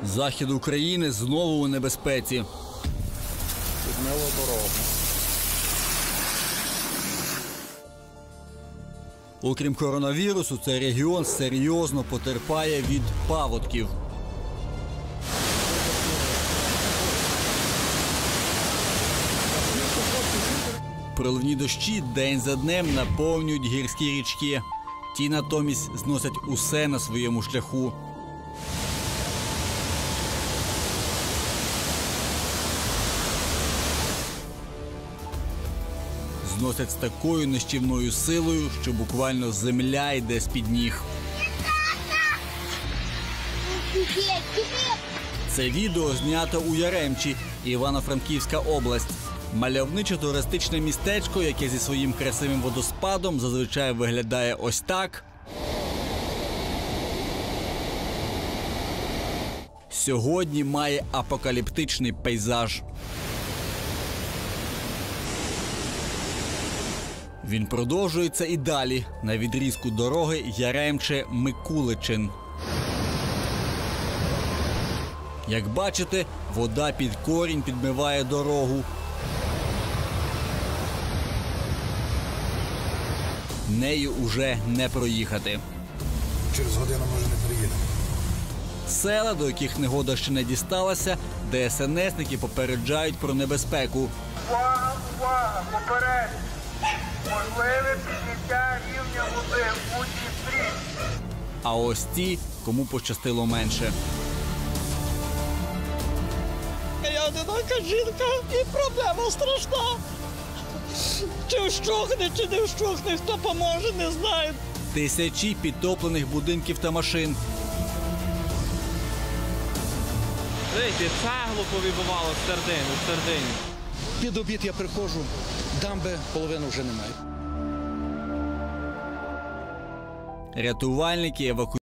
Захід України знову у небезпеці. Підмило дорогу. Окрім коронавірусу, цей регіон серйозно потерпає від паводків. Проливні дощі день за днем наповнюють гірські річки. Ті натомість зносять усе на своєму шляху. Зносять з такою нищівною силою, що буквально земля йде з-під ніг. Це відео знято у Яремчі, Івано-Франківська область. Мальовниче туристичне містечко, яке зі своїм красивим водоспадом зазвичай виглядає ось так. Сьогодні має апокаліптичний пейзаж. Він продовжується і далі, на відрізку дороги Яремче-Микуличин. Як бачите, вода під корінь підмиває дорогу. Нею уже не проїхати. Через годину, може, не приїдемо. Села, до яких негода ще не дісталася, ДСНСники попереджають про небезпеку. Увага, увага, попередньо. Можливе підняття рівня води в Дністрі. А ось ті, кому пощастило менше. Я одинока жінка і проблема страшна. Чи вщухне, чи не вщухне, хто поможе, не знаю. Тисячі підтоплених будинків та машин. Дивіться, цеглу повибивало в середині. Під обід я приходжу, дамби половину вже немає. Рятувальники евакуюють